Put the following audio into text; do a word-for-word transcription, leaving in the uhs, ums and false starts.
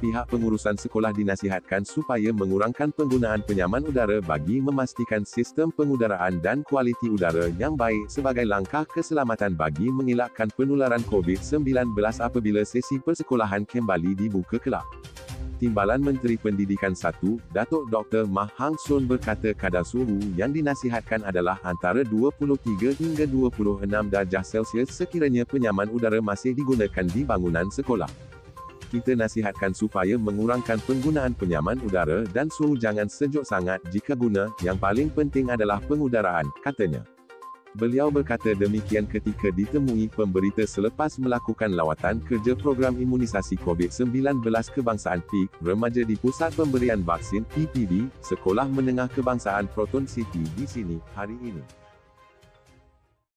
pihak pengurusan sekolah dinasihatkan supaya mengurangkan penggunaan penyaman udara bagi memastikan sistem pengudaraan dan kualiti udara yang baik sebagai langkah keselamatan bagi mengelakkan penularan COVID sembilan belas apabila sesi persekolahan kembali dibuka kelak. Timbalan Menteri Pendidikan satu, Datuk Doktor Mah Hang Sun berkata kadar suhu yang dinasihatkan adalah antara dua puluh tiga hingga dua puluh enam darjah Celsius sekiranya penyaman udara masih digunakan di bangunan sekolah. Kita nasihatkan supaya mengurangkan penggunaan penyaman udara dan suhu jangan sejuk sangat jika guna, yang paling penting adalah pengudaraan, katanya. Beliau berkata demikian ketika ditemui pemberita selepas melakukan lawatan kerja program imunisasi COVID sembilan belas kebangsaan P I K Remaja di Pusat Pemberian Vaksin P P D, Sekolah Menengah Kebangsaan Proton City di sini, hari ini.